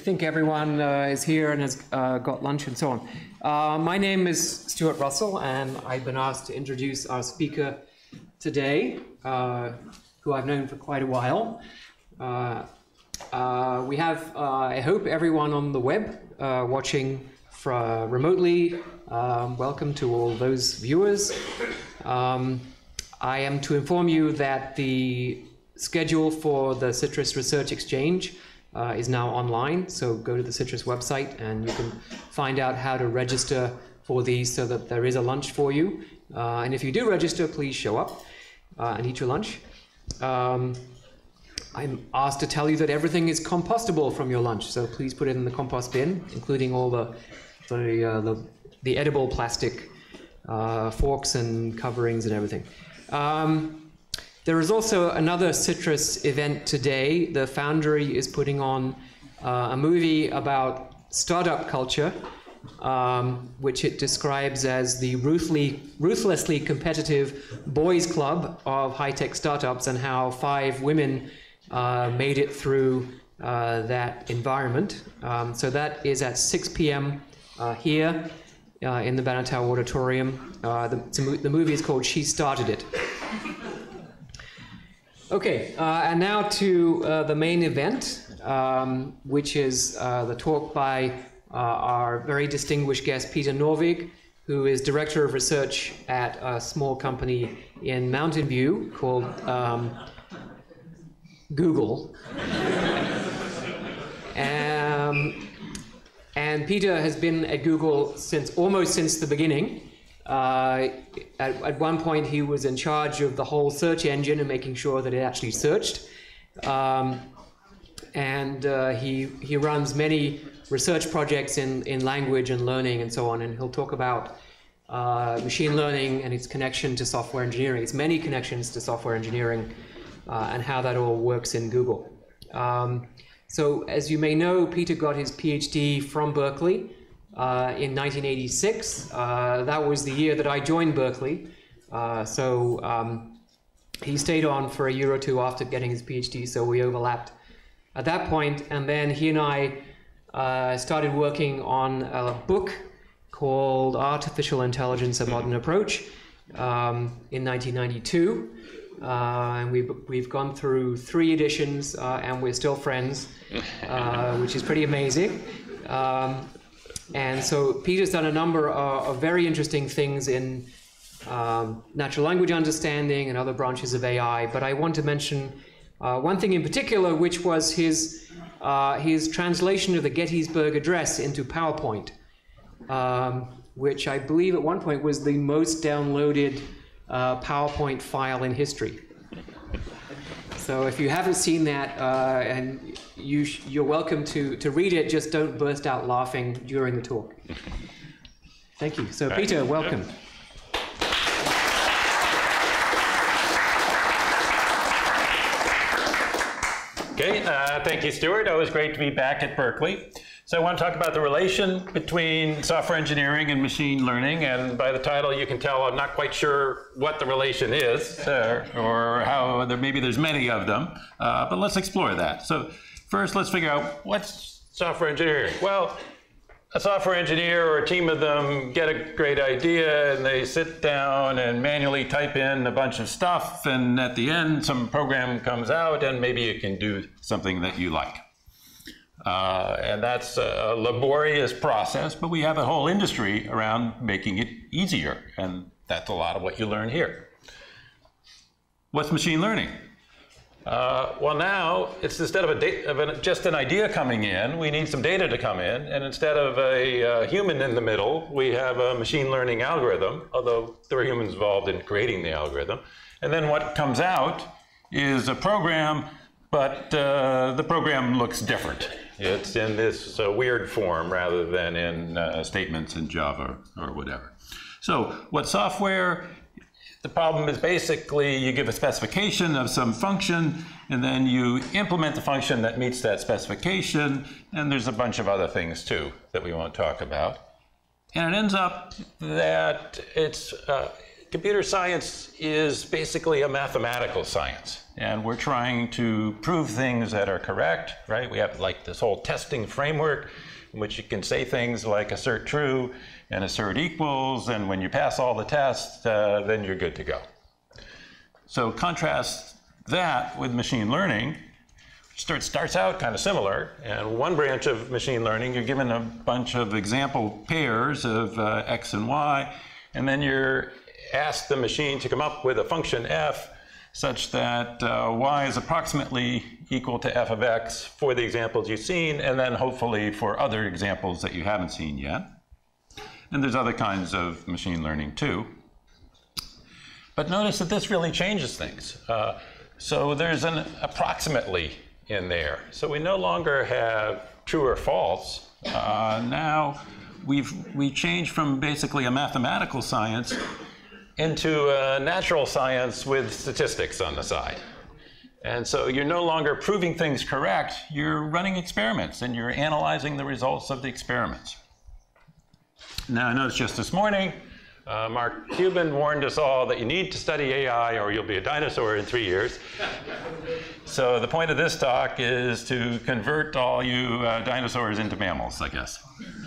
think everyone is here and has got lunch and so on. My name is Stuart Russell, and I've been asked to introduce our speaker today, who I've known for quite a while. We have, I hope, everyone on the web watching remotely. Welcome to all those viewers. I am to inform you that the schedule for the Citrus Research Exchange is now online, so go to the Citrus website and you can find out how to register for these so that there is a lunch for you. And if you do register, please show up and eat your lunch. I'm asked to tell you that everything is compostable from your lunch, so please put it in the compost bin, including all the edible plastic forks and coverings and everything. There is also another Citrus event today. The Foundry is putting on a movie about startup culture, which it describes as the ruthlessly competitive boys' club of high-tech startups, and how 5 women made it through that environment. So that is at 6 p.m. Here in the Banatao Auditorium. The movie is called She Started It. Okay, and now to the main event, which is the talk by our very distinguished guest, Peter Norvig, who is Director of Research at a small company in Mountain View called Google. And Peter has been at Google almost since the beginning. At one point, he was in charge of the whole search engine and making sure that it actually searched. He runs many research projects in language and learning and so on. And he'll talk about machine learning and its connection to software engineering, its many connections to software engineering, and how that all works in Google. So as you may know, Peter got his Ph.D. from Berkeley in 1986. That was the year that I joined Berkeley. He stayed on for a year or two after getting his PhD, so we overlapped at that point. And then he and I started working on a book called Artificial Intelligence: A Modern Approach in 1992. And we've gone through 3 editions, and we're still friends, which is pretty amazing. And so Peter's done a number of very interesting things in natural language understanding and other branches of AI. But I want to mention one thing in particular, which was his translation of the Gettysburg Address into PowerPoint, which I believe at one point was the most downloaded PowerPoint file in history. So if you haven't seen that, and you're welcome to read it, just don't burst out laughing during the talk. Thank you. So Peter, welcome. Okay, thank you, Stuart. Always great to be back at Berkeley. So I want to talk about the relation between software engineering and machine learning, and by the title you can tell I'm not quite sure what the relation is, or how maybe there's many of them, but let's explore that. So first let's figure out what's software engineering. Well, a software engineer or a team of them get a great idea and they sit down and manually type in a bunch of stuff, and at the end some program comes out and maybe you can do something that you like. And that's a laborious process, but we have a whole industry around making it easier, and that's a lot of what you learn here. What's machine learning? Well, now it's instead of just an idea coming in, we need some data to come in, and instead of a human in the middle, we have a machine learning algorithm, although there are humans involved in creating the algorithm. And then what comes out is a program, but the program looks different. It's in this weird form rather than in statements in Java or whatever. So what software, the problem is basically you give a specification of some function and then you implement the function that meets that specification, and there's a bunch of other things too that we want to talk about. And it ends up that computer science is basically a mathematical science, and we're trying to prove things that are correct, right? We have like this whole testing framework in which you can say things like assert true and assert equals, and when you pass all the tests, then you're good to go. So contrast that with machine learning, which starts out kind of similar. And one branch of machine learning, you're given a bunch of example pairs of x and y, and then you're asked the machine to come up with a function f such that y is approximately equal to f of x for the examples you've seen, and then hopefully for other examples that you haven't seen yet. And there's other kinds of machine learning too. But notice that this really changes things. So there's an approximately in there. So we no longer have true or false. Now we changed from basically a mathematical science into a natural science with statistics on the side. And so you're no longer proving things correct, you're running experiments and you're analyzing the results of the experiments. Now I noticed just this morning, Mark Cuban warned us all that you need to study AI or you'll be a dinosaur in 3 years. So the point of this talk is to convert all you dinosaurs into mammals, I guess.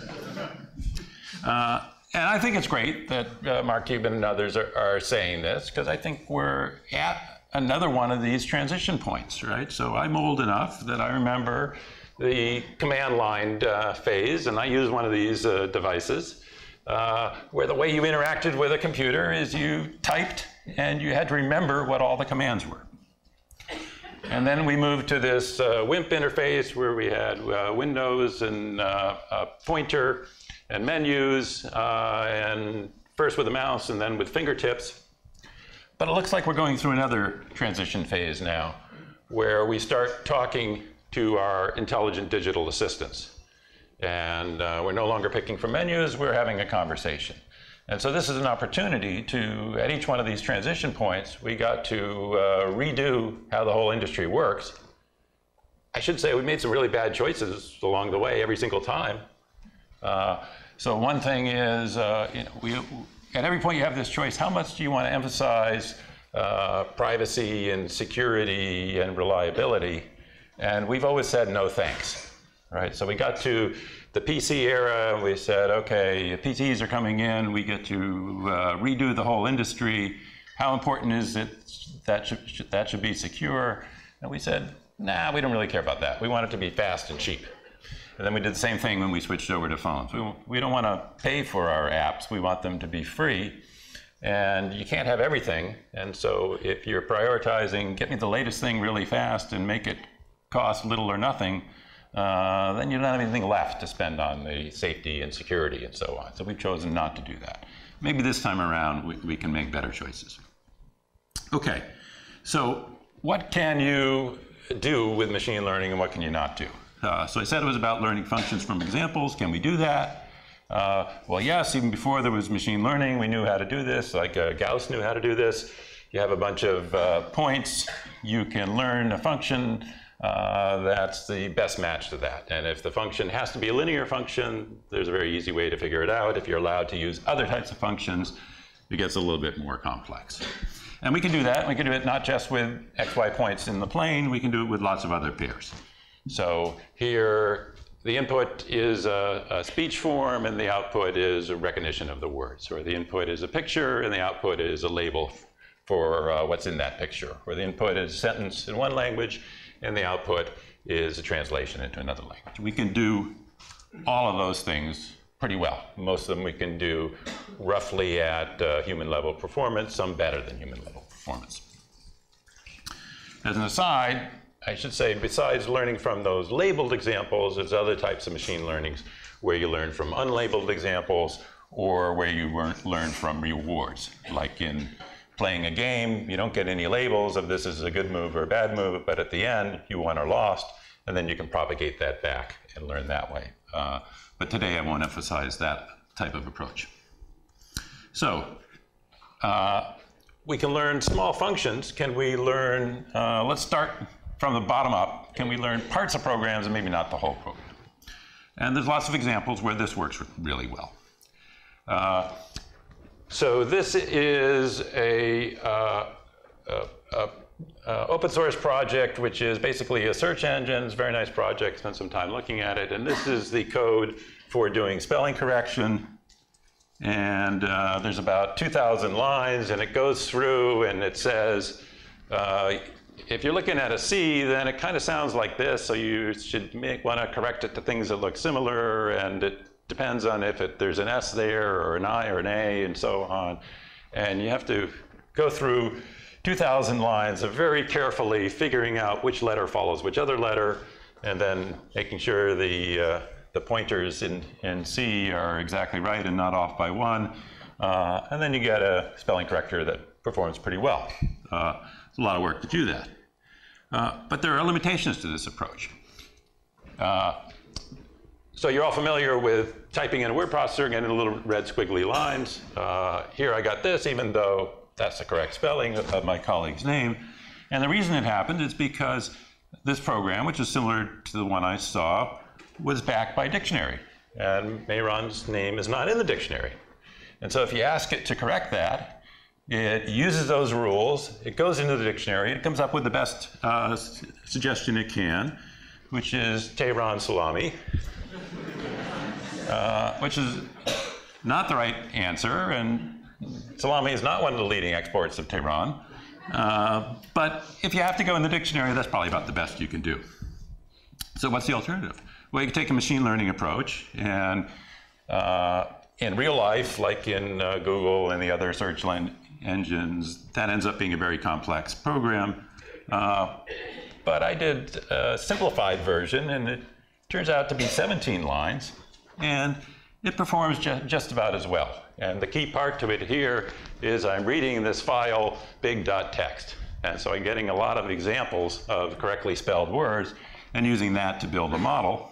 And I think it's great that Mark Cuban and others are saying this, because I think we're at another one of these transition points, right? So I'm old enough that I remember the command line phase, and I used one of these devices, where the way you interacted with a computer is you typed and you had to remember what all the commands were. And then we moved to this WIMP interface where we had windows and a pointer and menus, and first with a mouse and then with fingertips. But it looks like we're going through another transition phase now, where we start talking to our intelligent digital assistants. And we're no longer picking from menus, we're having a conversation. And so this is an opportunity to, at each one of these transition points, we got to redo how the whole industry works. I should say we made some really bad choices along the way every single time. So one thing is, at every point you have this choice, how much do you want to emphasize privacy and security and reliability? And we've always said no thanks, right? So we got to the PC era, and we said, okay, PCs are coming in, we get to redo the whole industry. How important is it that should be secure? And we said, nah, we don't really care about that. We want it to be fast and cheap. And then we did the same thing when we switched over to phones. We don't want to pay for our apps. We want them to be free. And you can't have everything. And so if you're prioritizing, get me the latest thing really fast and make it cost little or nothing, then you don't have anything left to spend on the safety and security and so on. So we've chosen not to do that. Maybe this time around we can make better choices. Okay, so what can you do with machine learning and what can you not do? So I said it was about learning functions from examples. Can we do that? Well, yes, even before there was machine learning, we knew how to do this, like Gauss knew how to do this. You have a bunch of points. You can learn a function that's the best match to that. And if the function has to be a linear function, there's a very easy way to figure it out. If you're allowed to use other types of functions, it gets a little bit more complex. And we can do that. We can do it not just with xy points in the plane. We can do it with lots of other pairs. So here, the input is a speech form, and the output is a recognition of the words. Or the input is a picture, and the output is a label for what's in that picture. Or the input is a sentence in one language, and the output is a translation into another language. We can do all of those things pretty well. Most of them we can do roughly at human level performance, some better than human level performance. As an aside, I should say, besides learning from those labeled examples, there's other types of machine learnings where you learn from unlabeled examples or where you learn from rewards. Like in playing a game, you don't get any labels of this is a good move or a bad move, but at the end, you won or lost, and then you can propagate that back and learn that way. But today I won't emphasize that type of approach. So we can learn small functions. Can we learn, let's start from the bottom up, can we learn parts of programs and maybe not the whole program? And there's lots of examples where this works really well. So this is a open source project, which is basically a search engine. It's a very nice project, spent some time looking at it. And this is the code for doing spelling correction. And there's about 2,000 lines, and it goes through and it says, if you're looking at a C, then it kind of sounds like this, so you should want to correct it to things that look similar, and it depends on if there's an S there, or an I, or an A, and so on. And you have to go through 2,000 lines of very carefully figuring out which letter follows which other letter, and then making sure the pointers in C are exactly right and not off by one. And then you get a spelling corrector that performs pretty well. It's a lot of work to do that. But there are limitations to this approach. So you're all familiar with typing in a word processor, getting little red squiggly lines. Here I got this, even though that's the correct spelling of my colleague's name. And the reason it happened is because this program, which is similar to the one I saw, was backed by a dictionary. And Mayron's name is not in the dictionary. And so if you ask it to correct that, it uses those rules, it goes into the dictionary, it comes up with the best suggestion it can, which is Tehran salami, which is not the right answer, and salami is not one of the leading exports of Tehran. But if you have to go in the dictionary, that's probably about the best you can do. So what's the alternative? Well, you can take a machine learning approach, and in real life, like in Google and the other search engines, that ends up being a very complex program. But I did a simplified version, and it turns out to be 17 lines, and it performs just about as well. And the key part to it here is I'm reading this file big.txt. And so I'm getting a lot of examples of correctly spelled words and using that to build a model.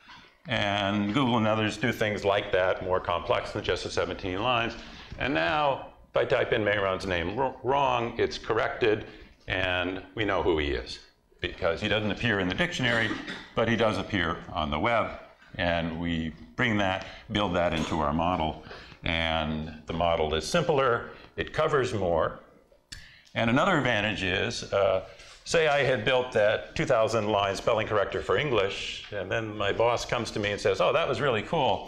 And Google and others do things like that, more complex than just the 17 lines. And now, if I type in Mayron's name wrong, it's corrected, and we know who he is, because he doesn't appear in the dictionary, but he does appear on the web. And we bring that, build that into our model. And the model is simpler, it covers more. And another advantage is, say I had built that 2,000 line spelling corrector for English, and then my boss comes to me and says, oh, that was really cool.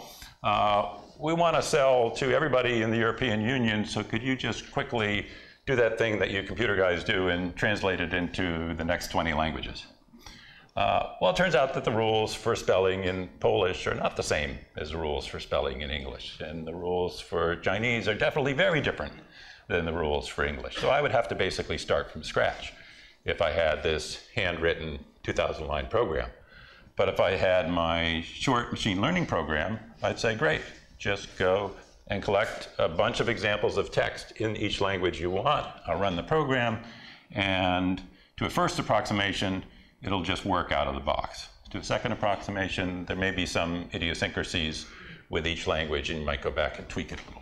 We want to sell to everybody in the European Union, so could you just quickly do that thing that you computer guys do and translate it into the next 20 languages? Well, it turns out that the rules for spelling in Polish are not the same as the rules for spelling in English. And the rules for Chinese are definitely very different than the rules for English. So I would have to basically start from scratch if I had this handwritten 2,000 line program. But if I had my short machine learning program, I'd say, great, just go and collect a bunch of examples of text in each language you want. I'll run the program, and to a first approximation, it'll just work out of the box. To a second approximation, there may be some idiosyncrasies with each language, and you might go back and tweak it a little.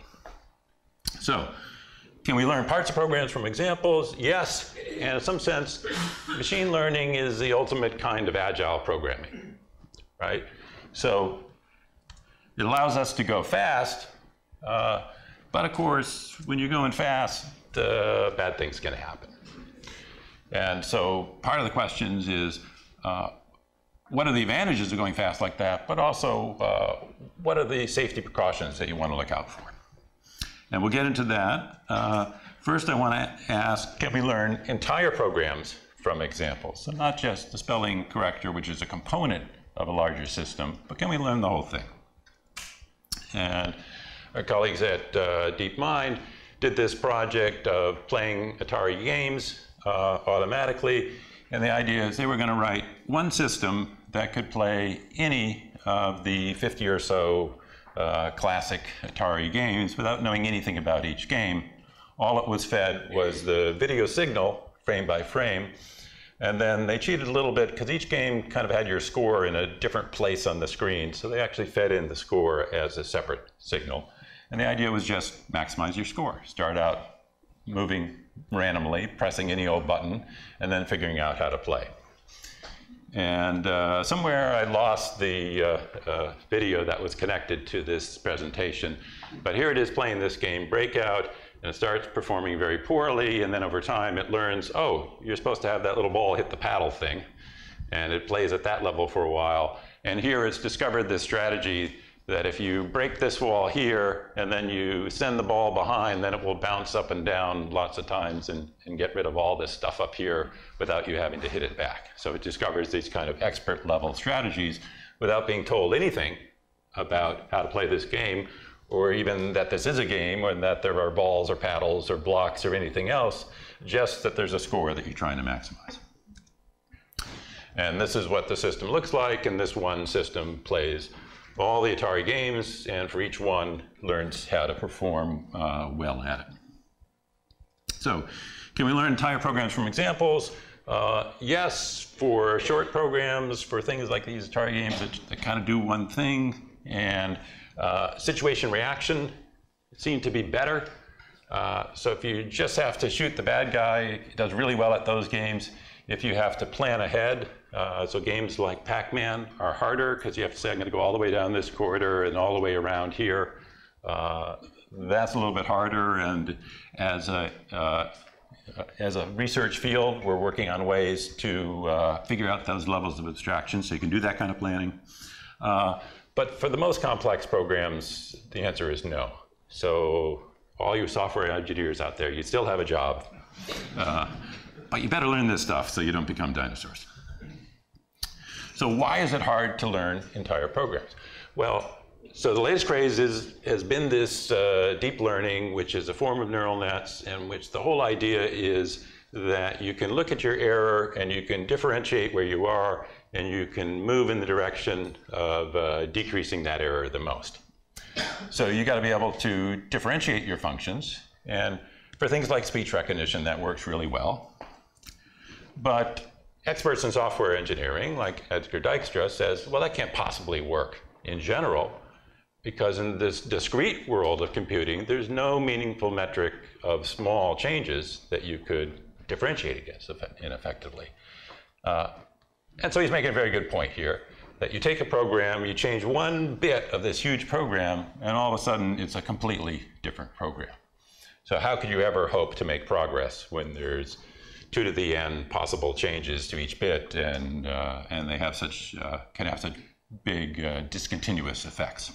So, can we learn parts of programs from examples? Yes, and in some sense, machine learning is the ultimate kind of agile programming, right? So it allows us to go fast, but of course, when you're going fast, bad things can happen. And so part of the questions is, what are the advantages of going fast like that, but also what are the safety precautions that you want to look out for? And we'll get into that. First, I want to ask, can we learn entire programs from examples? So not just the spelling corrector, which is a component of a larger system, but can we learn the whole thing? And our colleagues at DeepMind did this project of playing Atari games automatically. And the idea is they were going to write one system that could play any of the 50 or so classic Atari games without knowing anything about each game. All it was fed was the video signal, frame by frame, and then they cheated a little bit because each game kind of had your score in a different place on the screen, so they actually fed in the score as a separate signal. And the idea was just maximize your score. Start out moving randomly, pressing any old button, and then figuring out how to play. And somewhere I lost the video that was connected to this presentation. But here it is playing this game, Breakout, and it starts performing very poorly, and then over time it learns, oh, you're supposed to have that little ball hit the paddle thing. And it plays at that level for a while. And here it's discovered this strategy that if you break this wall here and then you send the ball behind, then it will bounce up and down lots of times and get rid of all this stuff up here without you having to hit it back. So it discovers these kind of expert level strategies without being told anything about how to play this game, or even that this is a game, or that there are balls or paddles or blocks or anything else, just that there's a score that you're trying to maximize. And this is what the system looks like, and this one system plays all the Atari games, and for each one learns how to perform well at it. So, can we learn entire programs from examples? Yes, for short programs, for things like these Atari games that kind of do one thing, and situation reaction seem to be better. So if you just have to shoot the bad guy, it does really well at those games. If you have to plan ahead, so games like Pac-Man are harder because you have to say, I'm going to go all the way down this corridor and all the way around here. That's a little bit harder, and as a research field, we're working on ways to figure out those levels of abstraction, so you can do that kind of planning. But for the most complex programs, the answer is no. So all you software engineers out there, you still have a job. But you better learn this stuff so you don't become dinosaurs. So why is it hard to learn entire programs? Well, so the latest craze has been this deep learning, which is a form of neural nets, in which the whole idea is that you can look at your error and you can differentiate where you are, and you can move in the direction of decreasing that error the most. So you got to be able to differentiate your functions, and for things like speech recognition, that works really well. But experts in software engineering, like Edgar Dijkstra, says, well, that can't possibly work in general, because in this discrete world of computing, there's no meaningful metric of small changes that you could differentiate against effectively. And so he's making a very good point here, that you take a program, you change one bit of this huge program, and all of a sudden it's a completely different program. So how could you ever hope to make progress when there's 2 to the n possible changes to each bit, and they have such can have such big discontinuous effects.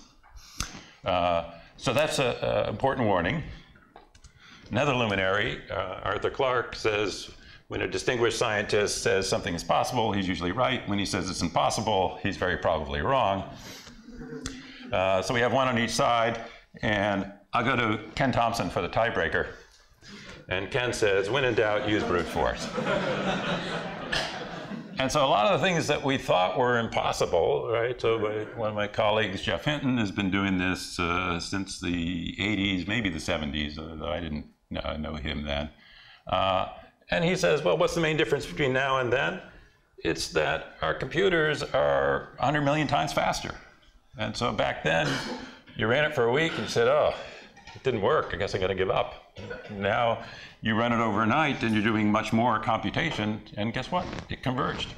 So that's an important warning. Another luminary, Arthur Clarke, says when a distinguished scientist says something is possible, he's usually right. When he says it's impossible, he's very probably wrong. So we have one on each side, and I'll go to Ken Thompson for the tiebreaker. And Ken says, when in doubt, use brute force. And so a lot of the things that we thought were impossible, right? So one of my colleagues, Jeff Hinton, has been doing this since the 80s, maybe the 70s, although I didn't know him then. And he says, well, what's the main difference between now and then? It's that our computers are 100 million times faster. And so back then, you ran it for a week and you said, oh, it didn't work, I guess I'm going to give up. Now you run it overnight and you're doing much more computation, and guess what? It converged.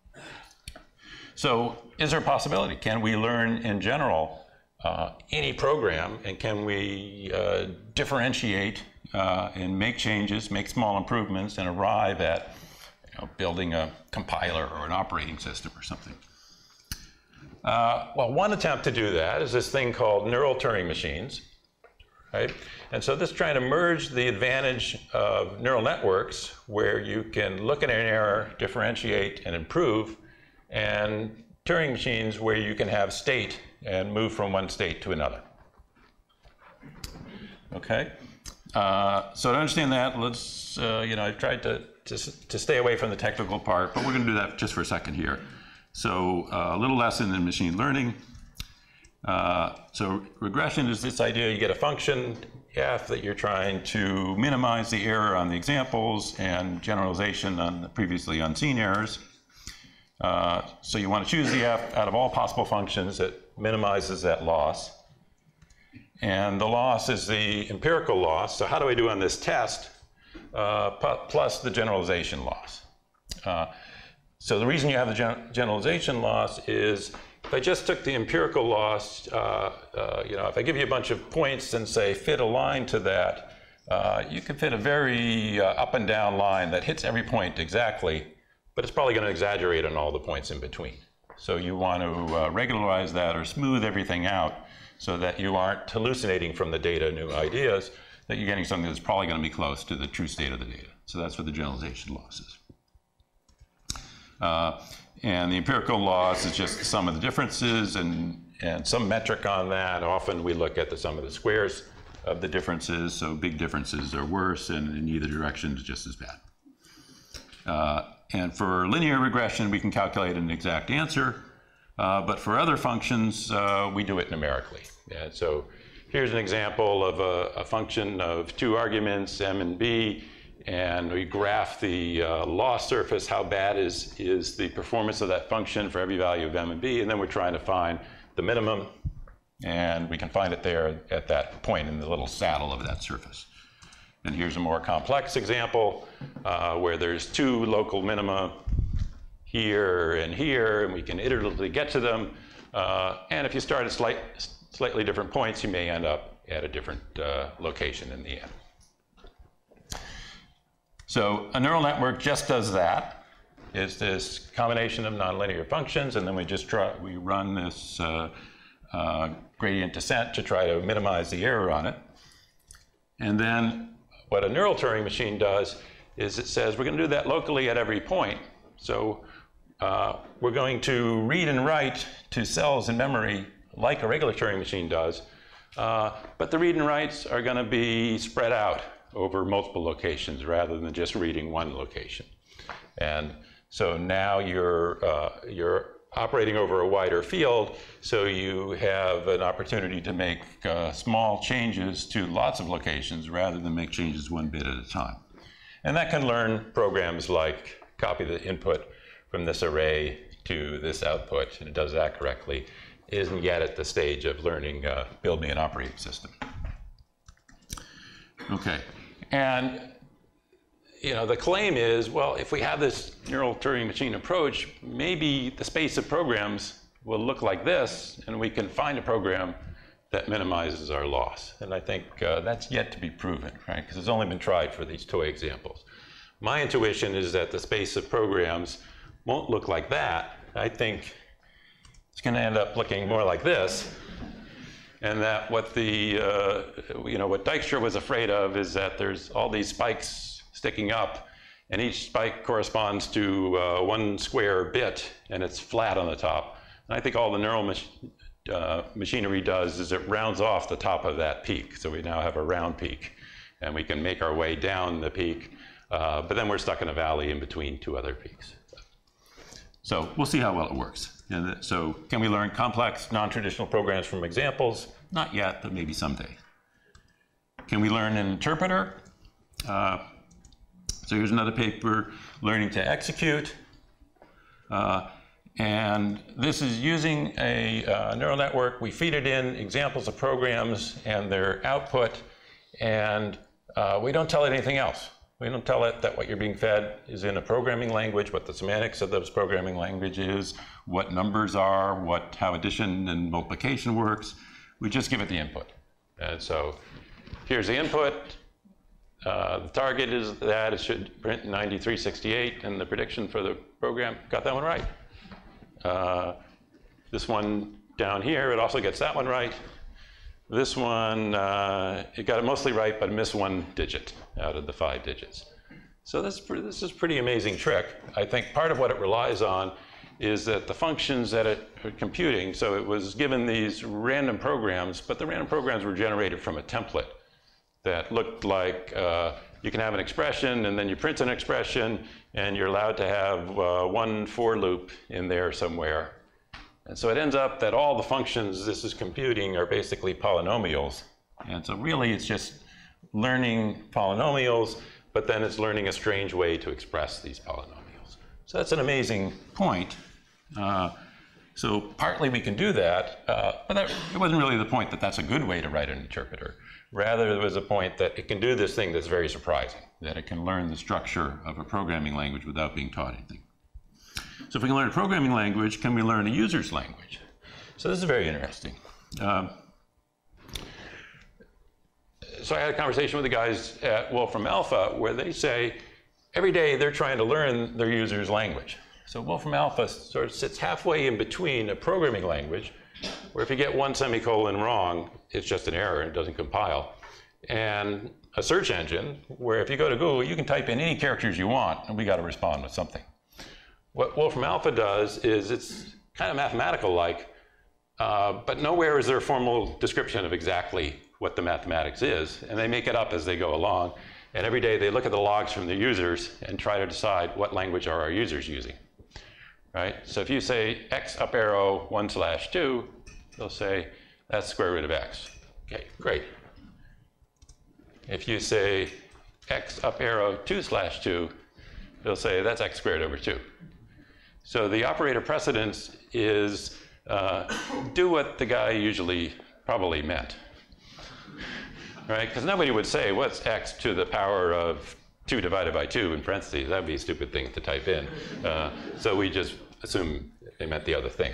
So is there a possibility? Can we learn in general any program, and can we differentiate and make changes, make small improvements, and arrive at building a compiler or an operating system or something? Well, one attempt to do that is this thing called neural Turing machines. Right? And so this is trying to merge the advantage of neural networks, where you can look at an error, differentiate, and improve, and Turing machines where you can have state and move from one state to another. Okay? So to understand that, let's, I've tried to stay away from the technical part, but we're going to do that just for a second here. So a little lesson in machine learning. So regression is this idea you get a function, f, that you're trying to minimize the error on the examples and generalization on the previously unseen errors. So you want to choose the f out of all possible functions that minimizes that loss. And the loss is the empirical loss. So how do I do on this test? Plus the generalization loss. So the reason you have the generalization loss is if I just took the empirical loss, if I give you a bunch of points and say fit a line to that, you can fit a very up and down line that hits every point exactly, but it's probably going to exaggerate on all the points in between. So you want to regularize that or smooth everything out so that you aren't hallucinating from the data new ideas, that you're getting something that's probably going to be close to the true state of the data. So that's what the generalization loss is. And the empirical loss is just the sum of the differences and some metric on that. Often we look at the sum of the squares of the differences, so big differences are worse, and in either direction is just as bad. And for linear regression, we can calculate an exact answer, but for other functions, we do it numerically. And so here's an example of a function of 2 arguments, m and b, and we graph the loss surface, how bad is the performance of that function for every value of m and b, and then we're trying to find the minimum, and we can find it there at that point in the little saddle of that surface. And here's a more complex example where there's 2 local minima here, and we can iteratively get to them. And if you start at slightly different points, you may end up at a different location in the end. So a neural network just does that. It's this combination of nonlinear functions, and then we run this gradient descent to try to minimize the error on it. And then what a neural Turing machine does is it says we're going to do that locally at every point. So we're going to read and write to cells in memory like a regular Turing machine does, but the read and writes are going to be spread out over multiple locations rather than just reading one location. And so now you're operating over a wider field, so you have an opportunity to make small changes to lots of locations rather than make changes 1 bit at a time. And that can learn programs like copy the input from this array to this output, and it does that correctly. It isn't yet at the stage of learning, build me an operating system. Okay, and the claim is, well, if we have this neural Turing machine approach, maybe the space of programs will look like this, and we can find a program that minimizes our loss. And I think that's yet to be proven, right? Because it's only been tried for these toy examples. My intuition is that the space of programs won't look like that. I think it's going to end up looking more like this. And that what what Dijkstra was afraid of is that there's all these spikes sticking up, and each spike corresponds to 1 square bit, and it's flat on the top. And I think all the neural machinery does is it rounds off the top of that peak. So we now have a round peak, and we can make our way down the peak, but then we're stuck in a valley in between 2 other peaks. So we'll see how well it works. And so can we learn complex, non-traditional programs from examples? Not yet, but maybe someday. Can we learn an interpreter? So here's another paper, learning to execute. And this is using a neural network. We feed it in examples of programs and their output, and we don't tell it anything else. We don't tell it that what you're being fed is in a programming language, what the semantics of those programming language is, what numbers are, how addition and multiplication works. We just give it the input. And so here's the input. The target is that it should print 9368, and the prediction for the program got that one right. This one down here, it also gets that one right. This one, it got it mostly right, but missed 1 digit out of the 5 digits. So this is a pretty amazing trick. I think part of what it relies on is that the functions that it are computing, so it was given these random programs, but the random programs were generated from a template that looked like you can have an expression, and then you print an expression, and you're allowed to have 1 for loop in there somewhere. And so it ends up that all the functions this is computing are basically polynomials. And so really it's just learning polynomials, but then it's learning a strange way to express these polynomials. So that's an amazing point. So partly we can do that, but it wasn't really the point that that's a good way to write an interpreter. Rather, there was a point that it can do this thing that's very surprising, that it can learn the structure of a programming language without being taught anything. So if we can learn a programming language, can we learn a user's language? So this is very interesting. So I had a conversation with the guys at Wolfram Alpha where they say every day they're trying to learn their user's language. So Wolfram Alpha sort of sits halfway in between a programming language, where if you get one semicolon wrong, it's just an error and it doesn't compile, and a search engine where if you go to Google, you can type in any characters you want and we got to respond with something. What Wolfram Alpha does is it's kind of mathematical-like, but nowhere is there a formal description of exactly what the mathematics is, and they make it up as they go along. And every day they look at the logs from the users and try to decide what language are our users using, right? So if you say x up arrow 1/2, they'll say that's square root of x. Okay, great. If you say x up arrow 2/2, they'll say that's x squared over 2. So the operator precedence is do what the guy usually probably meant, right? Because nobody would say, what's x to the power of 2 divided by 2 in parentheses? That'd be a stupid thing to type in. So we just assume they meant the other thing.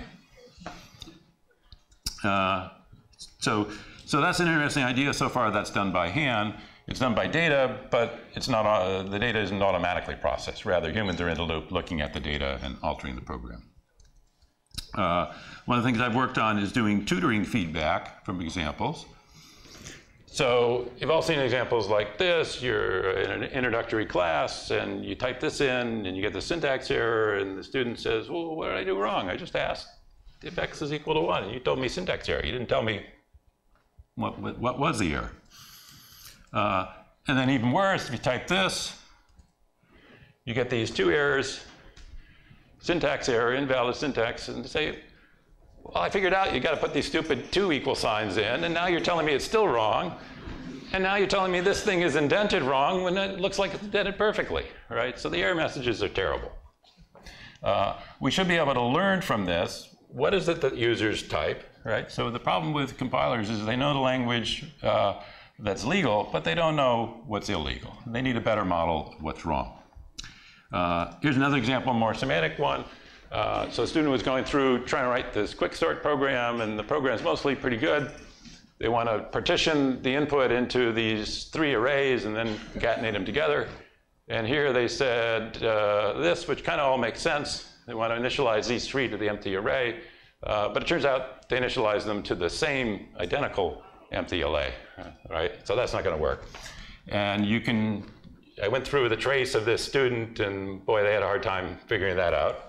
So that's an interesting idea. So far, that's done by hand. It's done by data, but it's not, the data isn't automatically processed. Rather, humans are in the loop looking at the data and altering the program. One of the things I've worked on is doing tutoring feedback from examples. So you've all seen examples like this. You're in an introductory class, and you type this in, and you get the syntax error, and the student says, well, what did I do wrong? I just asked if x is equal to 1, and you told me syntax error. You didn't tell me what was the error. And then even worse, if you type this, you get these 2 errors, syntax error, invalid syntax, and say, well, I figured out you got to put these stupid 2 equal signs in, and now you're telling me it's still wrong, and now you're telling me this thing is indented wrong when it looks like it's indented perfectly, right? So the error messages are terrible. We should be able to learn from this. What is it that users type, right? So the problem with compilers is they know the language that's legal, but they don't know what's illegal. They need a better model of what's wrong. Here's another example, a more semantic one. So a student was going through trying to write this quick sort program, and the program's mostly pretty good. They want to partition the input into these 3 arrays and then concatenate them together. And here they said this, which kind of all makes sense. They want to initialize these 3 to the empty array, but it turns out they initialize them to the same identical empty array, right? So that's not going to work. And I went through the trace of this student, and boy, they had a hard time figuring that out.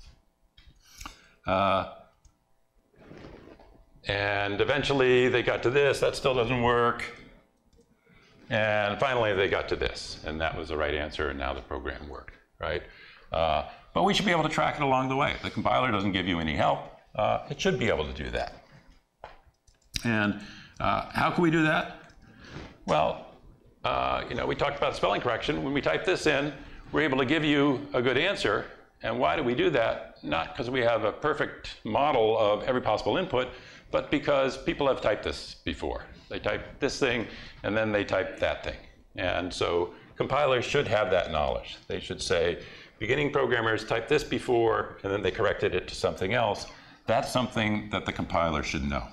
And eventually they got to this, that still doesn't work. And finally they got to this, and that was the right answer, and now the program worked, right? But we should be able to track it along the way. The compiler doesn't give you any help. It should be able to do that. And how can we do that? Well, we talked about spelling correction. When we type this in, we're able to give you a good answer. And why do we do that? Not because we have a perfect model of every possible input, but because people have typed this before. They type this thing, and then they type that thing. And so compilers should have that knowledge. They should say, beginning programmers typed this before, and then they corrected it to something else. That's something that the compiler should know.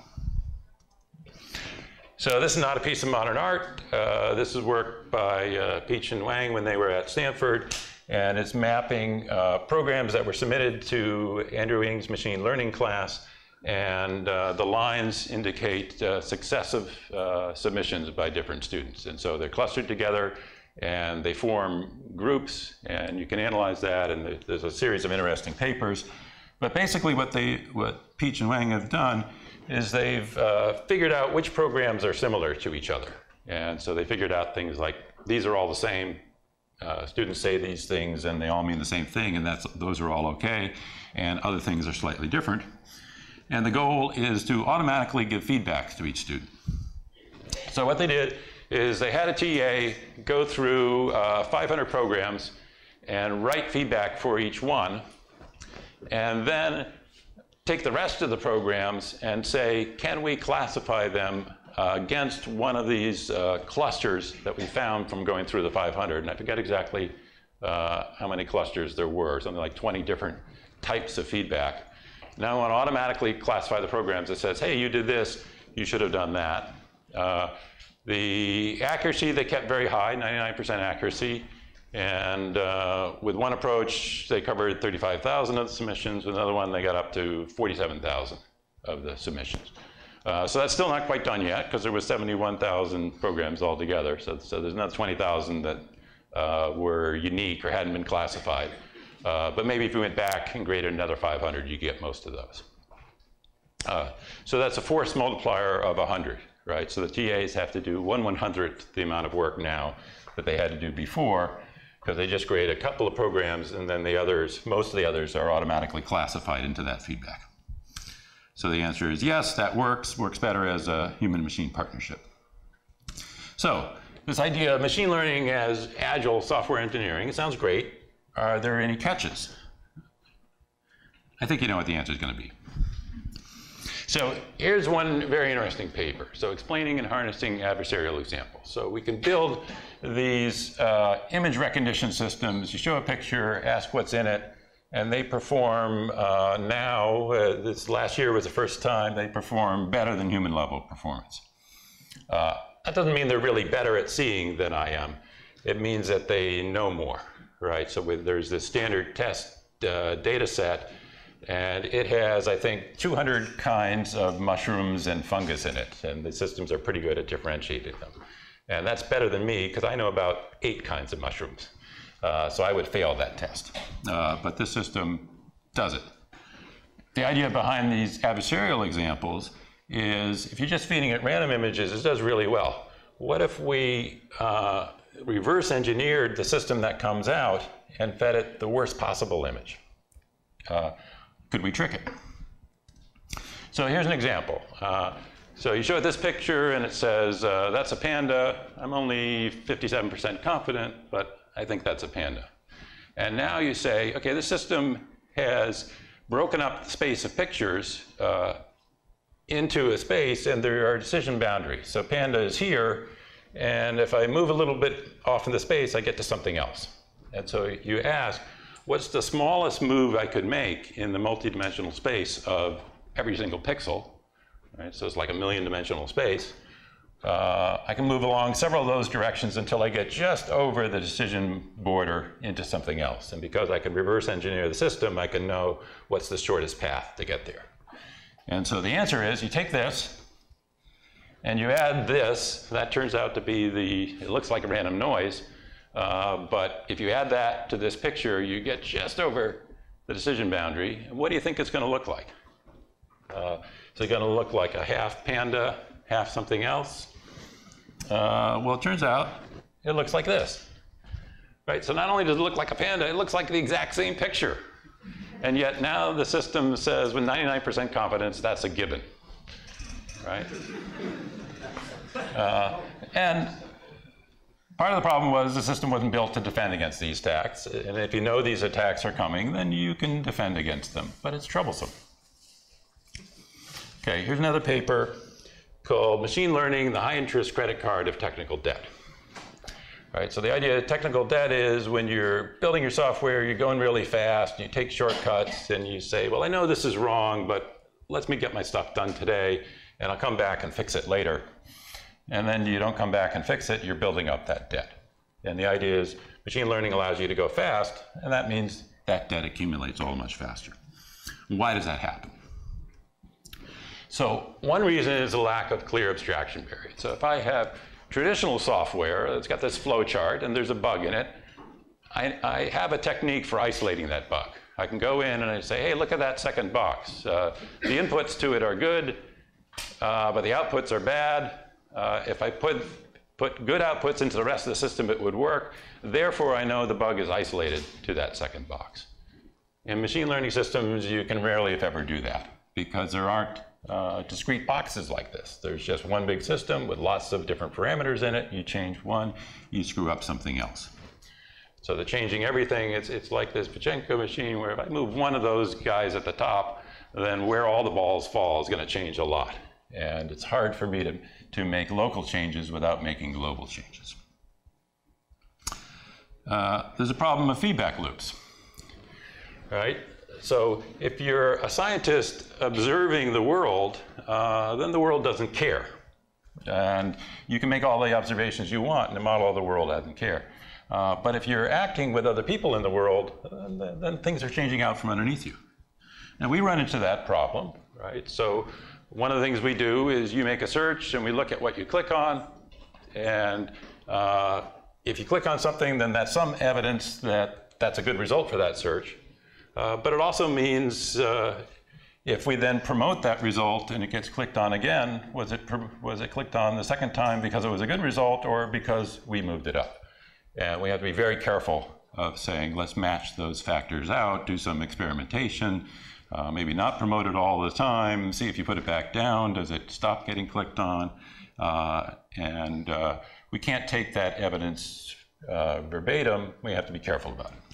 So this is not a piece of modern art. This is work by Peach and Wang when they were at Stanford. And it's mapping programs that were submitted to Andrew Ng's machine learning class. And the lines indicate successive submissions by different students. And so they're clustered together, and they form groups. And you can analyze that, and there's a series of interesting papers. But basically what Peach and Wang have done is they've figured out which programs are similar to each other. And so they figured out things like, these are all the same. Students say these things, and they all mean the same thing, and those are all okay. And other things are slightly different. And the goal is to automatically give feedback to each student. So what they did is they had a TA go through 500 programs and write feedback for each one, and then take the rest of the programs and say, can we classify them against one of these clusters that we found from going through the 500? And I forget exactly how many clusters there were, something like 20 different types of feedback. Now I want to automatically classify the programs that says, hey, you did this, you should have done that. The accuracy they kept very high, 99% accuracy. And with one approach, they covered 35,000 of the submissions. With another one, they got up to 47,000 of the submissions. So that's still not quite done yet, because there was 71,000 programs altogether. So there's another 20,000 that were unique or hadn't been classified. But maybe if we went back and graded another 500, you get most of those. So that's a force multiplier of 100, right? So the TAs have to do 1/100th the amount of work now that they had to do before, because they just grade a couple of programs, and then the others, most of the others are automatically classified into that feedback. So the answer is yes, that works better as a human-machine partnership. So this idea of machine learning as agile software engineering, it sounds great. Are there any catches? I think you know what the answer is going to be. So here's one very interesting paper. So explaining and harnessing adversarial examples. So we can build these image recognition systems. You show a picture, ask what's in it, and they perform now, this last year was the first time, they perform better than human level performance. That doesn't mean they're really better at seeing than I am. It means that they know more, right? So there's this standard test data set, and it has, I think, 200 kinds of mushrooms and fungus in it, and the systems are pretty good at differentiating them. And that's better than me, because I know about 8 kinds of mushrooms. So I would fail that test. But this system does it. The idea behind these adversarial examples is if you're just feeding it random images, it does really well. What if we reverse engineered the system that comes out and fed it the worst possible image? Could we trick it? So here's an example. So you show it this picture and it says, that's a panda. I'm only 57% confident, but I think that's a panda. And now you say, okay, this system has broken up the space of pictures into a space, and there are decision boundaries. So panda is here, and if I move a little bit off in the space, I get to something else. And so you ask, what's the smallest move I could make in the multidimensional space of every single pixel? Right? So it's like a million-dimensional space. I can move along several of those directions until I get just over the decision border into something else. And because I can reverse engineer the system, I can know what's the shortest path to get there. And so the answer is, you take this, and you add this. That turns out to be it looks like a random noise. But if you add that to this picture, you get just over the decision boundary. And what do you think it's going to look like? Is it going to look like a half panda, half something else? Well, it turns out it looks like this. Right? So not only does it look like a panda, it looks like the exact same picture. And yet now the system says with 99% confidence that's a gibbon. Right? And part of the problem was the system wasn't built to defend against these attacks. And if you know these attacks are coming, then you can defend against them. But it's troublesome. Okay, here's another paper called Machine Learning, the High-Interest Credit Card of Technical Debt. Right, so the idea of technical debt is when you're building your software, you're going really fast, you take shortcuts, and you say, well, I know this is wrong, but let me get my stuff done today, and I'll come back and fix it later. And then you don't come back and fix it, you're building up that debt. And the idea is machine learning allows you to go fast, and that means that debt accumulates all much faster. Why does that happen? So one reason is a lack of clear abstraction periods. So if I have traditional software that's got this flow chart and there's a bug in it, I have a technique for isolating that bug. I can go in and I say, hey, look at that second box. The inputs to it are good, but the outputs are bad. If I put good outputs into the rest of the system, it would work. Therefore, I know the bug is isolated to that second box. In machine learning systems, you can rarely, if ever, do that because there aren't discrete boxes like this. There's just one big system with lots of different parameters in it. You change one, you screw up something else. So the changing everything, it's like this Pachenko machine where if I move one of those guys at the top, then where all the balls fall is going to change a lot. And it's hard for me to make local changes without making global changes. there's a problem of feedback loops, right? So if you're a scientist observing the world, then the world doesn't care. And you can make all the observations you want, and the model of the world doesn't care. But if you're acting with other people in the world, then things are changing out from underneath you. And we run into that problem, right? So one of the things we do is you make a search, and we look at what you click on. And if you click on something, then that's some evidence that that's a good result for that search. But it also means if we then promote that result and it gets clicked on again, was it clicked on the second time because it was a good result or because we moved it up? And we have to be very careful of saying, let's match those factors out, do some experimentation, maybe not promote it all the time, see if you put it back down, does it stop getting clicked on? We can't take that evidence verbatim, we have to be careful about it.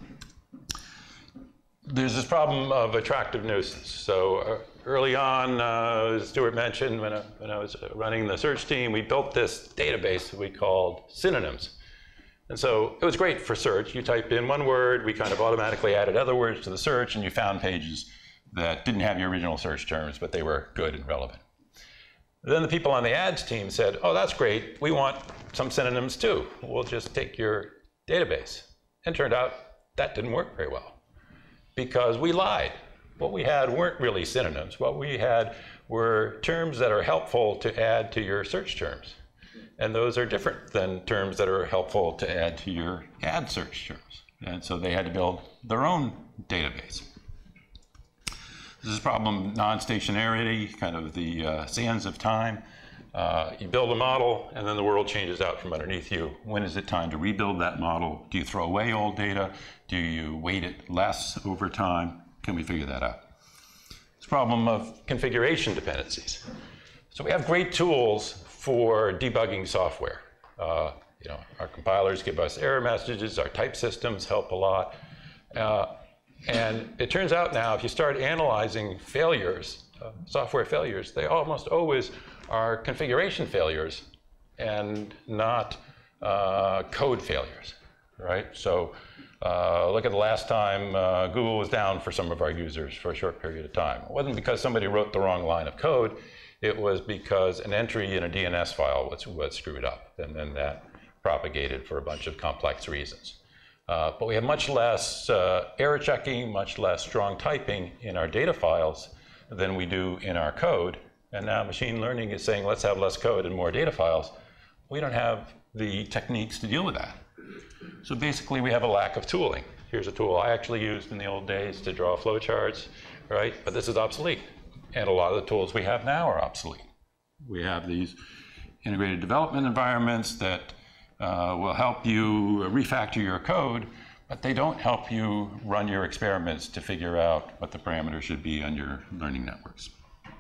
There's this problem of attractive nuisance. So early on, as Stuart mentioned, when I was running the search team, we built this database that we called synonyms. And so it was great for search. You type in one word, we kind of automatically added other words to the search, and you found pages that didn't have your original search terms, but they were good and relevant. Then the people on the ads team said, oh, that's great. We want some synonyms too. We'll just take your database. And it turned out that didn't work very well, because we lied. What we had weren't really synonyms. What we had were terms that are helpful to add to your search terms. And those are different than terms that are helpful to add to your ad search terms. And so they had to build their own database. This is a problem of non-stationarity, kind of the sands of time. You build a model, and then the world changes out from underneath you. When is it time to rebuild that model? Do you throw away old data? Do you weight it less over time? Can we figure that out? It's a problem of configuration dependencies. So we have great tools for debugging software. Our compilers give us error messages, our type systems help a lot. And it turns out now, if you start analyzing failures, software failures, they almost always are configuration failures and not code failures, right? So look at the last time Google was down for some of our users for a short period of time. It wasn't because somebody wrote the wrong line of code. It was because an entry in a DNS file was screwed up, and then that propagated for a bunch of complex reasons. But we have much less error checking, much less strong typing in our data files than we do in our code. And now machine learning is saying, let's have less code and more data files. We don't have the techniques to deal with that. So basically, we have a lack of tooling. Here's a tool I actually used in the old days to draw flowcharts, right? But this is obsolete. And a lot of the tools we have now are obsolete. We have these integrated development environments that will help you refactor your code, but they don't help you run your experiments to figure out what the parameters should be on your learning networks.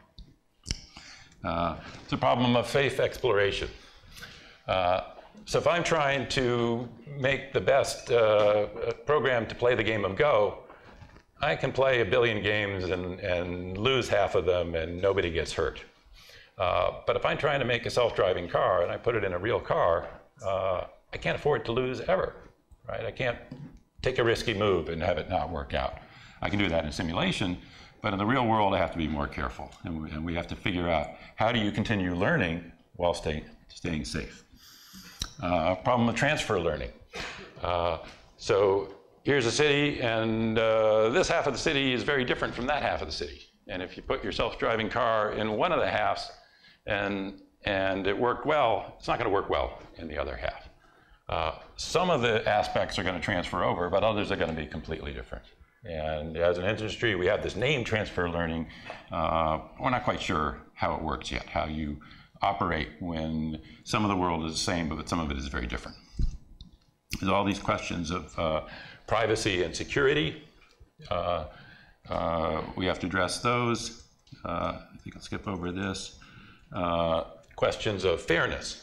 It's a problem of faith exploration. So if I'm trying to make the best program to play the game of Go, I can play 1 billion games and lose half of them and nobody gets hurt. But if I'm trying to make a self-driving car and I put it in a real car, I can't afford to lose ever, right? I can't take a risky move and have it not work out. I can do that in simulation, but in the real world, I have to be more careful. And we have to figure out, how do you continue learning while staying safe? Problem of transfer learning. So here's a city, and this half of the city is very different from that half of the city. And if you put your self-driving car in one of the halves and it worked well, it's not going to work well in the other half. Some of the aspects are going to transfer over, but others are going to be completely different. And as an industry, we have this name transfer learning. We're not quite sure how it works yet, how you operate when some of the world is the same, but some of it is very different. There's all these questions of privacy and security. We have to address those. I think I'll skip over this. Questions of fairness.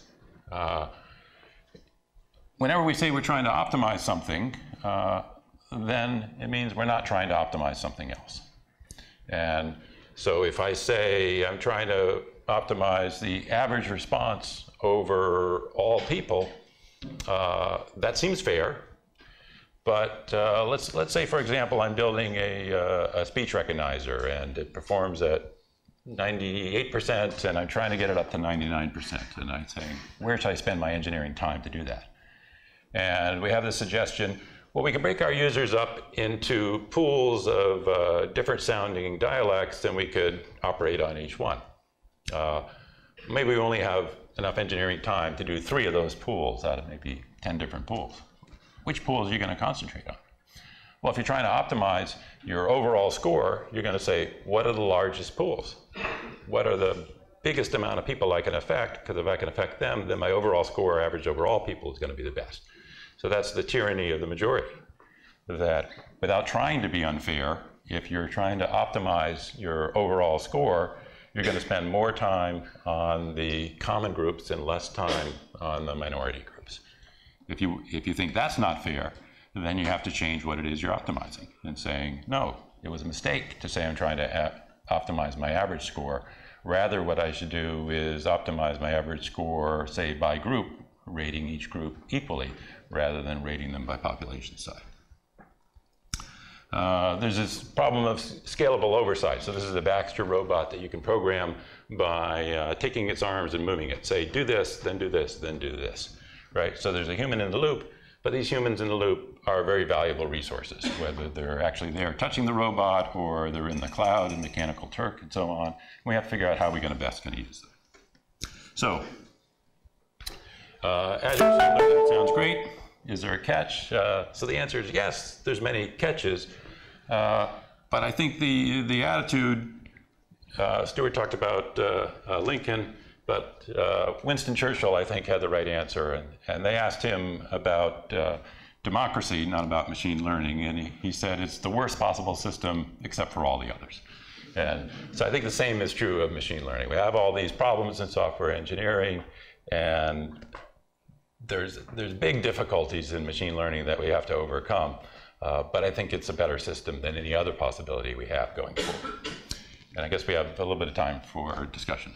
Whenever we say we're trying to optimize something, then it means we're not trying to optimize something else. And so if I say I'm trying to optimize the average response over all people, that seems fair, But let's say, for example, I'm building a speech recognizer and it performs at 98%, and I'm trying to get it up to 99%. And I'm saying, where should I spend my engineering time to do that? And we have this suggestion, well, we can break our users up into pools of different sounding dialects, and we could operate on each one. Maybe we only have enough engineering time to do 3 of those pools out of maybe 10 different pools. Which pools are you going to concentrate on? Well, if you're trying to optimize your overall score, you're going to say, what are the largest pools? What are the biggest amount of people I can affect? Because if I can affect them, then my overall score, average over all people, is going to be the best. So that's the tyranny of the majority. That without trying to be unfair, if you're trying to optimize your overall score, you're going to spend more time on the common groups and less time on the minority groups. If you think that's not fair, then you have to change what it is you're optimizing and saying, no, it was a mistake to say I'm trying to optimize my average score. Rather, what I should do is optimize my average score, say, by group, rating each group equally, rather than rating them by population size. There's this problem of scalable oversight. So this is a Baxter robot that you can program by taking its arms and moving it. Say, do this, then do this, then do this. Right? So there's a human in the loop, but these humans in the loop are very valuable resources, whether they're actually there touching the robot or they're in the cloud in Mechanical Turk and so on. We have to figure out how we're going to best use them. So, as you said, that sounds great. Is there a catch? So the answer is yes, there's many catches. But I think the attitude, Stuart talked about Lincoln, but Winston Churchill, I think, had the right answer. And they asked him about democracy, not about machine learning. And he said it's the worst possible system except for all the others. And so I think the same is true of machine learning. We have all these problems in software engineering, and there's big difficulties in machine learning that we have to overcome. But I think it's a better system than any other possibility we have going forward. And I guess we have a little bit of time for discussion.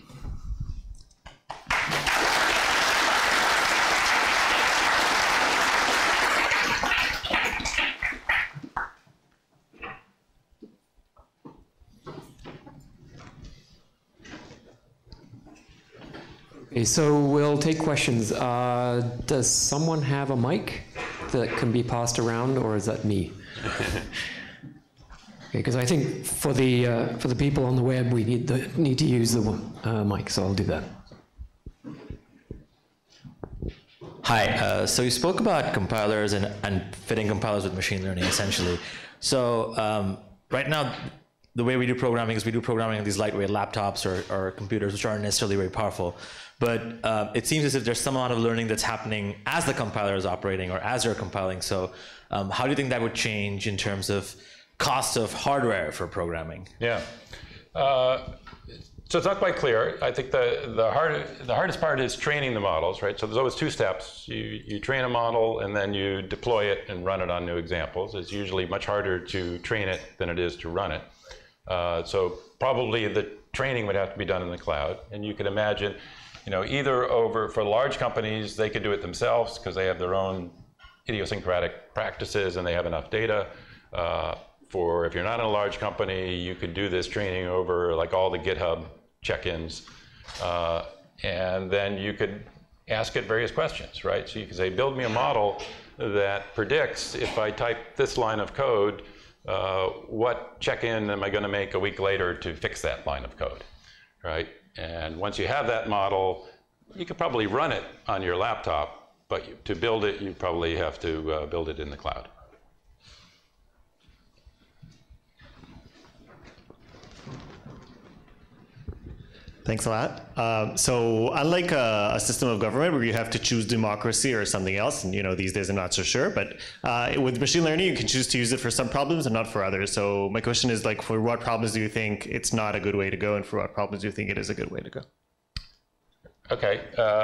Okay, so we'll take questions. Does someone have a mic that can be passed around, or is that me? Okay, because I think for the people on the web, we need to use the mic, so I'll do that. Hi, so you spoke about compilers and fitting compilers with machine learning, essentially. So right now, the way we do programming is we do programming on these lightweight laptops or computers, which aren't necessarily very powerful. But it seems as if there's some amount of learning that's happening as the compiler is operating or as you're compiling. So how do you think that would change in terms of cost of hardware for programming? Yeah. So it's not quite clear. I think the hardest part is training the models, right? So there's always 2 steps. You train a model and then you deploy it and run it on new examples. It's usually much harder to train it than it is to run it. So probably the training would have to be done in the cloud. And you could imagine, either for large companies, they could do it themselves because they have their own idiosyncratic practices and they have enough data. For if you're not in a large company, you could do this training over like all the GitHub check-ins. And then you could ask it various questions, right? So you could say, build me a model that predicts if I type this line of code, what check-in am I going to make a week later to fix that line of code, right? And once you have that model, you could probably run it on your laptop, but to build it, you probably have to build it in the cloud. Thanks a lot. So unlike a system of government where you have to choose democracy or something else, and these days I'm not so sure, but with machine learning, you can choose to use it for some problems and not for others. So my question is, like, for what problems do you think it's not a good way to go, and for what problems do you think it is a good way to go? Okay.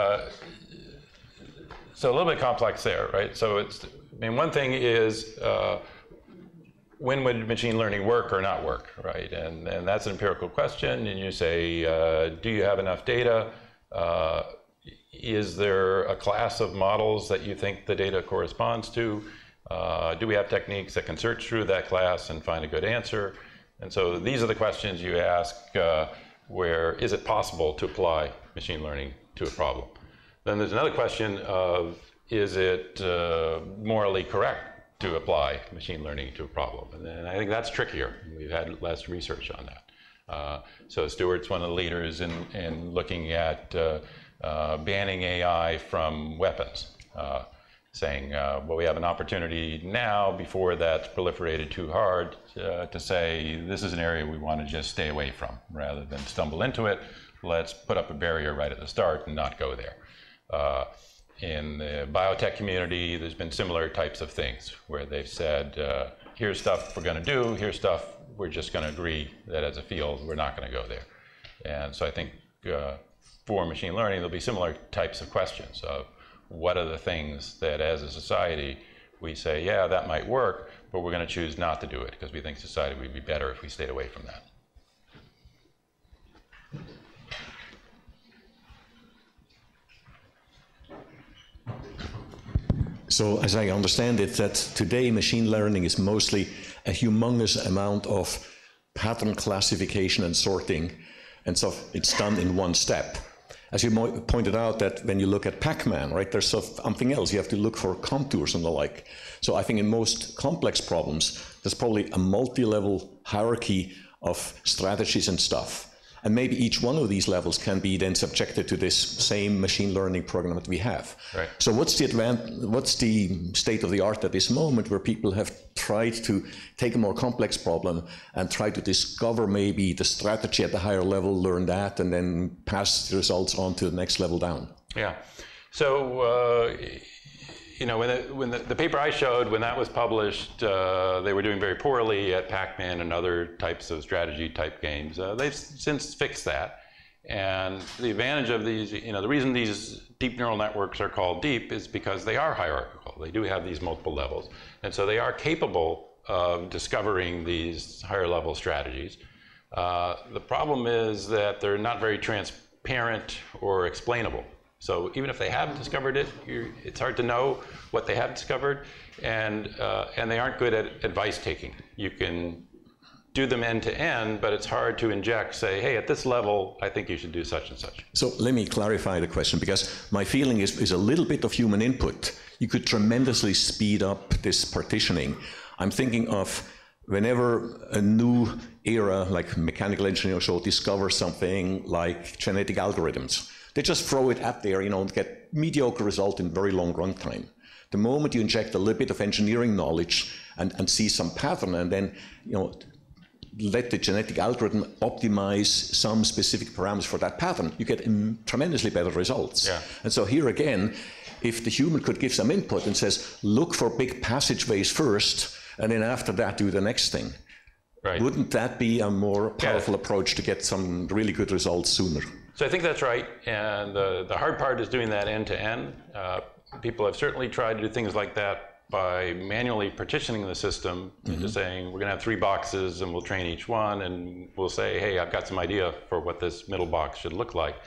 So a little bit complex there, right? So one thing is, when would machine learning work or not work, right? And that's an empirical question, and you say, do you have enough data? Is there a class of models that you think the data corresponds to? Do we have techniques that can search through that class and find a good answer? And so these are the questions you ask where is it possible to apply machine learning to a problem? Then there's another question of is it morally correct to apply machine learning to a problem? And I think that's trickier. We've had less research on that. So Stuart's one of the leaders in looking at banning AI from weapons, saying, well, we have an opportunity now before that's proliferated too hard to say this is an area we want to just stay away from rather than stumble into it. Let's put up a barrier right at the start and not go there. In the biotech community, there's been similar types of things where they've said, here's stuff we're going to do, here's stuff we're just going to agree that as a field we're not going to go there. And so I think for machine learning there'll be similar types of questions of what are the things that as a society we say, yeah, that might work, but we're going to choose not to do it because we think society would be better if we stayed away from that. So as I understand it, that today machine learning is mostly a humongous amount of pattern classification and sorting, and so it's done in one step. As you pointed out, that when you look at Pac-Man, right, there's something else. You have to look for contours and the like. So I think in most complex problems, there's probably a multi-level hierarchy of strategies and stuff. And maybe each one of these levels can be then subjected to this same machine learning program that we have. Right. So what's the state of the art at this moment where people have tried to take a more complex problem and try to discover maybe the strategy at the higher level, learn that, and then pass the results on to the next level down? Yeah. So, you know, when the paper I showed, when that was published, they were doing very poorly at Pac-Man and other types of strategy type games. They've since fixed that. And the advantage of these, you know, the reason these deep neural networks are called deep is because they are hierarchical. They do have these multiple levels. And so they are capable of discovering these higher level strategies. The problem is that they're not very transparent or explainable. So even if they have discovered it, it's hard to know what they have discovered, and they aren't good at advice taking. You can do them end to end, but it's hard to inject, say, hey, at this level, I think you should do such and such. So let me clarify the question, because my feeling is a little bit of human input. You could tremendously speed up this partitioning. I'm thinking of whenever a new era, like mechanical engineering, should discover something like genetic algorithms. They just throw it out there, you know, and get mediocre result in very long runtime. The moment you inject a little bit of engineering knowledge and see some pattern, and then, you know, let the genetic algorithm optimize some specific parameters for that pattern, you get tremendously better results. Yeah. And so here again, if the human could give some input and says, look for big passageways first, and then after that do the next thing. Right. Wouldn't that be a more powerful approach to get some really good results sooner? So I think that's right, and the hard part is doing that end to end. People have certainly tried to do things like that by manually partitioning the system into saying we're going to have 3 boxes and we'll train each one, and we'll say, hey, I've got some idea for what this middle box should look like.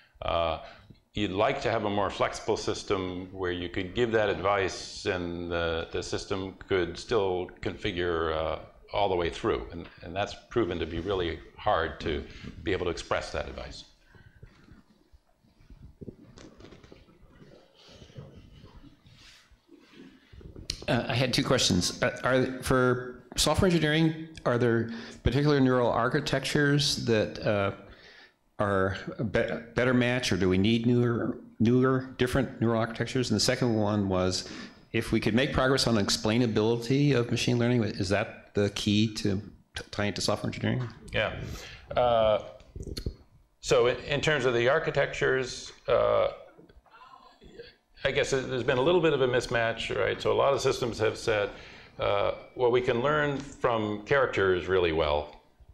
You'd like to have a more flexible system where you could give that advice and the system could still configure all the way through, and that's proven to be really hard to be able to express that advice. I had 2 questions. For software engineering, are there particular neural architectures that are a better match, or do we need newer, different neural architectures? And the second one was, if we could make progress on explainability of machine learning, is that the key to tying it to software engineering? Yeah. So in terms of the architectures, I guess there's been a little bit of a mismatch, right? So a lot of systems have said, well, we can learn from characters really well,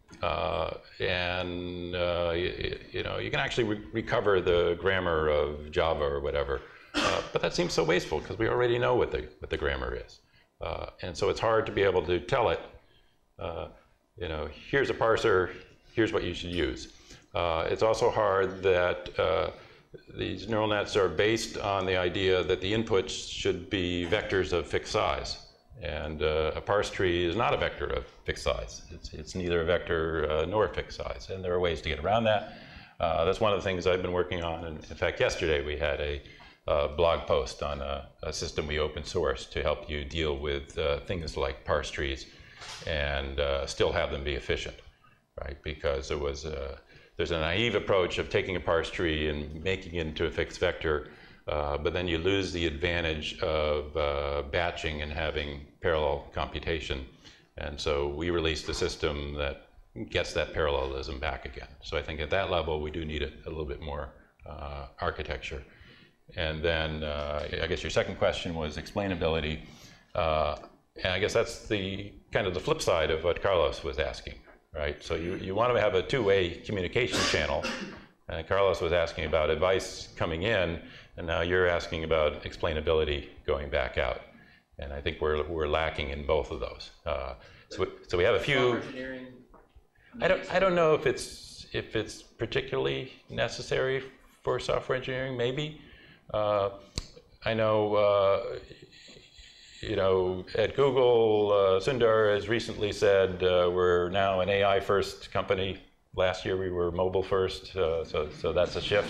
and you know, you can actually recover the grammar of Java or whatever, but that seems so wasteful because we already know what the grammar is, and so it's hard to be able to tell it, you know, here's a parser, here's what you should use. It's also hard that these neural nets are based on the idea that the inputs should be vectors of fixed size. And a parse tree is not a vector of fixed size. It's neither a vector nor a fixed size. And there are ways to get around that. That's one of the things I've been working on. And in fact, yesterday we had a blog post on a system we open source to help you deal with things like parse trees and still have them be efficient, right? Because there's a naive approach of taking a parse tree and making it into a fixed vector, but then you lose the advantage of batching and having parallel computation. And so we released a system that gets that parallelism back again. So I think at that level, we do need a little bit more architecture. And then I guess your second question was explainability. And I guess that's the kind of the flip side of what Carlos was asking, right? So you want to have a two-way communication channel. And Carlos was asking about advice coming in, and now you're asking about explainability going back out. And I think we're lacking in both of those. So we have a few. I don't know if it's particularly necessary for software engineering. Maybe. I know. At Google, Sundar has recently said we're now an AI first company. Last year we were mobile first, so that's a shift.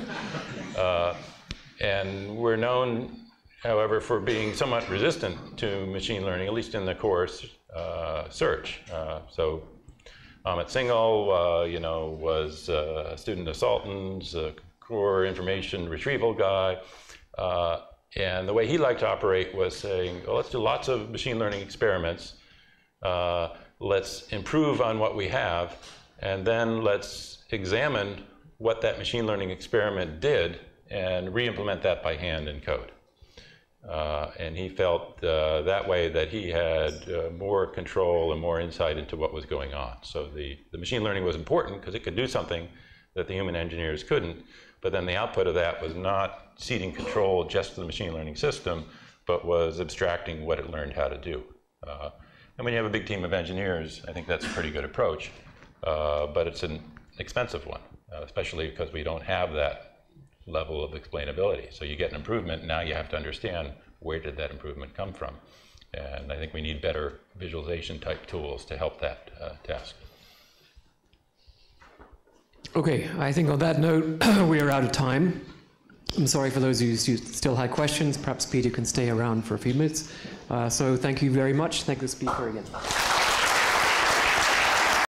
And we're known, however, for being somewhat resistant to machine learning, at least in the core search. So Amit Singhal, was a student of Salton's, a core information retrieval guy. And the way he liked to operate was saying, well, let's do lots of machine learning experiments. Let's improve on what we have, and then let's examine what that machine learning experiment did and re-implement that by hand in code. And he felt that way that he had more control and more insight into what was going on. So the machine learning was important because it could do something that the human engineers couldn't, but then the output of that was not ceding control just to the machine learning system, but was abstracting what it learned how to do. And when you have a big team of engineers, I think that's a pretty good approach, but it's an expensive one, especially because we don't have that level of explainability. So you get an improvement, now you have to understand where did that improvement come from. And I think we need better visualization type tools to help that task. Okay, I think on that note, we are out of time. I'm sorry for those who still had questions. Perhaps Peter can stay around for a few minutes. So thank you very much. Thank the speaker again.